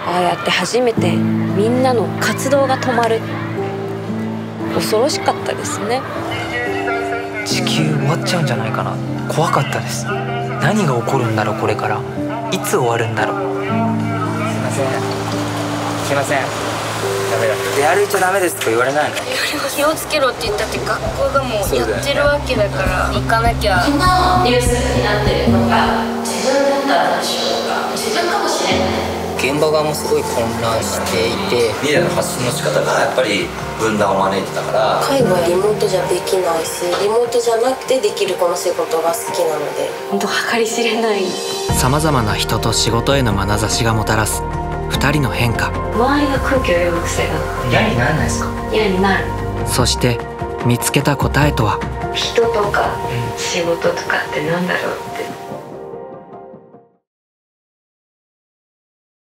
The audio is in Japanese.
ああやって初めてみんなの活動が止まる。恐ろしかったですね。 地球終わっちゃうんじゃないかな。怖かったです。何が起こるんだろう、これからいつ終わるんだろう。すいませんすいません、ダメだ、出歩いちゃダメですとか言われないの？ 気をつけろって言ったって学校がもうやってるわけだから行かなきゃ。 こんなニュースになってるのが自分だったらどうしようとか、自分かもしれない。 現場側もすごい混乱していて、 メディアの発信の仕方がやっぱり分断を招いてたから。 介護はリモートじゃできないし、リモートじゃなくてできるこの仕事が好きなので、 本当計り知れない。 さまざまな人と仕事への眼差しがもたらす2人の変化。 周りが空気を読む癖が嫌にならないですか？ 嫌になる。 そして見つけた答えとは。 人とか仕事とかってなんだろう。